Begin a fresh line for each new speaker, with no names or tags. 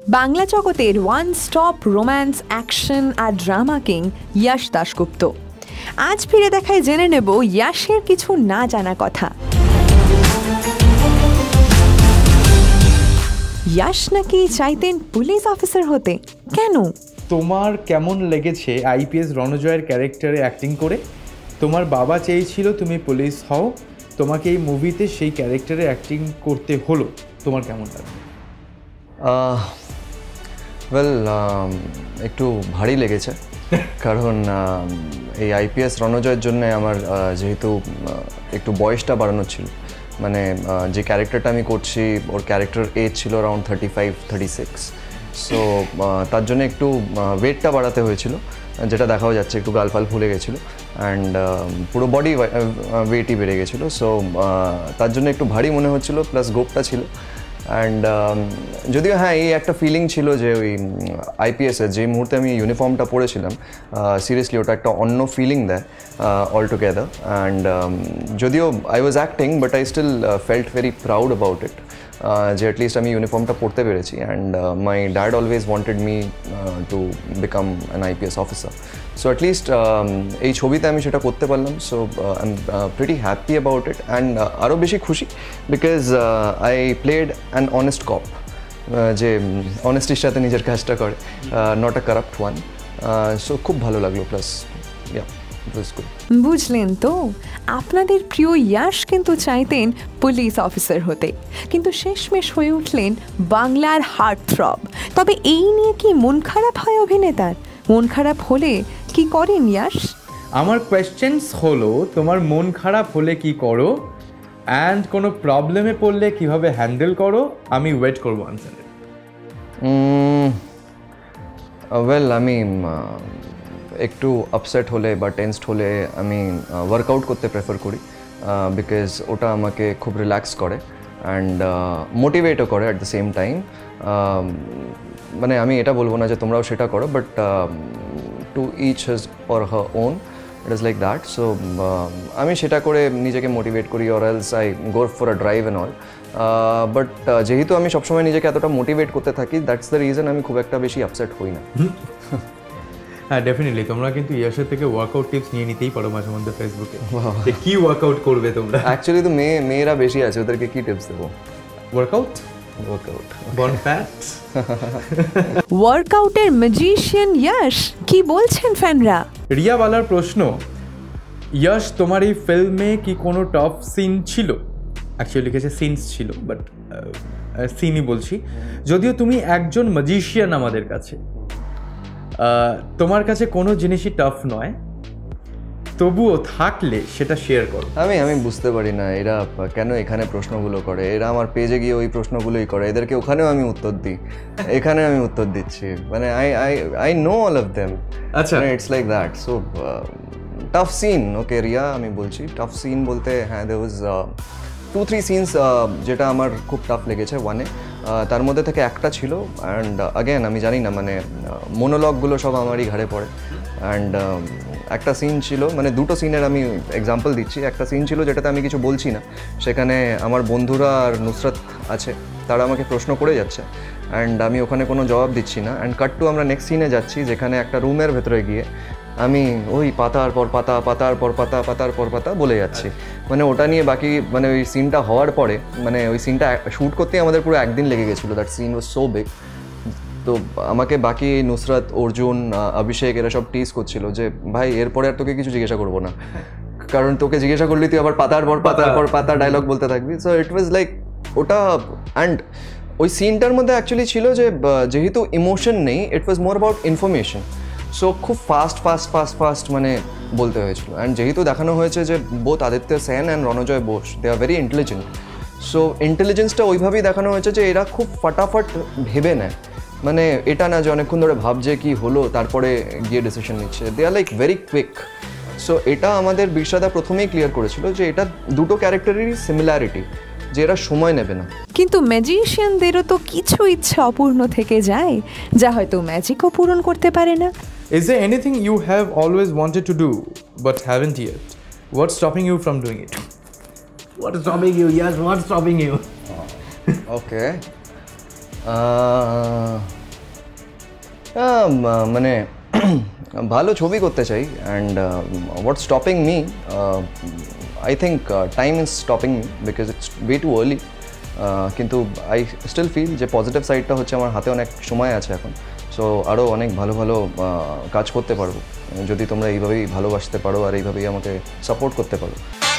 বাংলা জগতের one stop romance action আর drama king Yash Dasgupta. আজ ফিরে দেখায় জেনে নেব ইয়াশের কিছু না জানা কথা। ইয়াশ নাকি চাইতেন পুলিশ অফিসার হতে, কেন?
তোমার কেমন লেগেছে আইপিএস রণজয়ের ক্যারেক্টারে অ্যাক্টিং করে? তোমার বাবা চেয়েছিল তুমি পুলিশ হও, তোমাকে এই মুভিতে সেই ক্যারেক্টারে অ্যাক্টিং করতে হলো, তোমার কেমন লাগে?
একটু ভারী লেগেছে, কারণ এই আইপিএস রণজয়ের জন্য আমার যেহেতু একটু বয়সটা বাড়ানো ছিল, মানে যে ক্যারেক্টারটা আমি করছি ওর ক্যারেক্টার এজ ছিল অ্যারাউন্ড 35-36, সো তার জন্য একটু ওয়েটটা বাড়াতে হয়েছিল, যেটা দেখাও যাচ্ছে একটু গালফাল ফুলে গেছিলো অ্যান্ড পুরো বডি ওয়েটই বেড়ে গেছিলো। সো তার জন্য একটু ভারী মনে হচ্ছিলো, প্লাস গোপটা ছিল। অ্যান্ড যদিও হ্যাঁ, এই একটা ফিলিং ছিল যে ওই আইপিএসের যে মুহূর্তে আমি ইউনিফর্মটা পরেছিলাম, সিরিয়াসলি ওটা একটা অন্য ফিলিং দেয় অল টুগেদার। অ্যান্ড যদিও I was acting, but I still felt very proud about it যে অ্যাটলিস্ট আমি ইউনিফর্মটা পরতে পেরেছি। And my dad always wanted me to become an IPS officer, so at least এই ছবিতে আমি সেটা করতে পারলাম। So I am pretty happy about it and আরও বেশি খুশি because I played an honest cop, যে অনেস্টির সাথে নিজের কাজটা করে, not a corrupt one. So খুব ভালো লাগলো, প্লাস
বুঝলেন তো, আপনাদের প্রিয় ইয়াশ কিন্তু চাইতেন পুলিশ অফিসার হতে, কিন্তু শেষমেশ হয়ে উঠলেন বাংলার হার্ট থ্রব। তবে এই নিয়ে কি মন খারাপ হয় অভিনেতার? মন খারাপ হলে কি করেন ইয়াশ?
আমার কোয়েশ্চেন্স হলো, তোমার মন খারাপ হলে কি করো অ্যান্ড কোনো প্রবলেমে পড়লে কিভাবে হ্যান্ডেল করো? আমি ওয়েট করবো আনসারে।
আমি একটু আপসেট হলে বা টেন্সড হলে আমি ওয়ার্কআউট করতে প্রেফার করি, বিকজ ওটা আমাকে খুব রিল্যাক্স করে অ্যান্ড মোটিভেটও করে অ্যাট দ্য সেম টাইম। মানে আমি এটা বলবো না যে তোমরাও সেটা করো, but to each his or her own, it is like that. So আমি সেটা করে নিজেকে মোটিভেট করি, or else I go for a drive and all. But যেহেতু আমি সবসময় নিজেকে এতটা মোটিভেট করতে থাকি, দ্যাটস দ্য রিজন আমি খুব একটা বেশি আপসেট হই না।
হ্যাঁ, ডেফিনেটলি তোমরা কিন্তু ইয়াশের থেকে ওয়ার্কআউট টিপস নিয়ে নিতেই পারো মাঝে মধ্যে ফেসবুকে, যে কি ওয়ার্কআউট করবে তোমরা।
অ্যাকচুয়ালি তো মেয়েরা বেশি আছে, ওদেরকে কি টিপস দেবো?
Workout burn fat.
ওয়ার্কআউটের ম্যাজিশিয়ান ইয়াশ, কি বলছেন ফ্যানরা?
রিয়া বালার প্রশ্ন, ইয়াশ তোমার এই ফিল্মে কি কোনো টফ সিন ছিল? অ্যাকচুয়ালি লিখেছে সিনস ছিল, বাট সিনই বলছি। যদিও তুমি একজন ম্যাজিশিয়ান আমাদের কাছে, তোমার কাছে কোনো জিনিসই টাফ নয়, তবুও থাকলে সেটা শেয়ার করো।
আমি বুঝতে পারি না এরা কেন এখানে প্রশ্নগুলো করে। এরা আমার পেজে গিয়ে ওই প্রশ্নগুলোই করে, এদেরকে ওখানেও আমি উত্তর দিই, এখানে আমি উত্তর দিচ্ছি, মানে I know all of them.
আচ্ছা,
it's like that. So tough scene, okay Riya, আমি বলছি টাফ সিন বলতে হ্যাঁ, there was 2-3 সিনস যেটা আমার খুব টাফ লেগেছে ওয়ানে। তার মধ্যে থেকে একটা ছিল, অ্যান্ড অ্যাগেন আমি জানি না, মানে মোনোলগগুলো সব আমারই ঘাড়ে পড়ে। অ্যান্ড একটা সিন ছিল, মানে দুটো সিনের আমি এক্সাম্পল দিচ্ছি। একটা সিন ছিল যেটাতে আমি কিছু বলছি না, সেখানে আমার বন্ধুরা আর নুসরাত আছে, তারা আমাকে প্রশ্ন করে যাচ্ছে অ্যান্ড আমি ওখানে কোনো জবাব দিচ্ছি না। অ্যান্ড কাট টু আমরা নেক্সট সিনে যাচ্ছি, যেখানে একটা রুমের ভেতরে গিয়ে আমি ওই পাতার পর পাতা, পাতার পর পাতা, পাতার পর পাতা বলে যাচ্ছি। মানে ওটা নিয়ে বাকি, মানে ওই সিনটা হওয়ার পরে, মানে ওই সিনটা শ্যুট করতেই আমাদের পুরো একদিন লেগে গেছিলো। That scene was so big. তো আমাকে বাকি নুসরাত, অর্জুন, অভিষেক এরা সব টিজ করছিল যে ভাই এরপরে আর তোকে কিছু জিজ্ঞাসা করবো না, কারণ তোকে জিজ্ঞাসা করলি তুই আবার পাতার পর পাতার পর পাতা ডায়লগ বলতে থাকবি। সো ইট ওয়াজ লাইক ওটা। অ্যান্ড ওই সিনটার মধ্যে অ্যাকচুয়ালি ছিল যে যেহেতু ইমোশন নেই, it was more about information. So খুব ফাস্ট মানে বলতে হয়েছিল। অ্যান্ড যেহেতু দেখানো হয়েছে যে both Aditya Sen and Ranjoy Bose, they are very intelligent. So ইন্টেলিজেন্সটা ওইভাবেই দেখানো হয়েছে যে এরা খুব ফটাফট ভেবে নেয়, মানে এটা না যে অনেকক্ষণ ধরে ভাবছে কি হলো তারপরে গিয়ে ডিসিশন নিচ্ছে, they are like very quick. So এটা আমাদের বিশ্বদা প্রথমেই ক্লিয়ার করেছিল যে এটা দুটো ক্যারেক্টারেরই সিমিলারিটি, যে এরা সময় নেবে না।
কিন্তু ম্যাজিশিয়ানদেরও তো কিছু ইচ্ছা অপূর্ণ থেকে যায়, যা হয়তো ম্যাজিকও পূরণ করতে পারে না।
Is there anything you have always wanted to do but haven't yet? What's stopping you from doing it? What is stopping you? Yes, what's stopping you?
Okay. মানে ভালো ছবি করতে চাই and what stopping me I think time is stopping me because it's way too early কিন্তু I still feel যে positive সাইডটা হচ্ছে আমার হাতে অনেক সময় আছে এখন, সো আরও অনেক ভালো ভালো কাজ করতে পারবো যদি তোমরা এইভাবেই ভালোবাসতে পারো আর এইভাবেই আমাকে সাপোর্ট করতে পারো।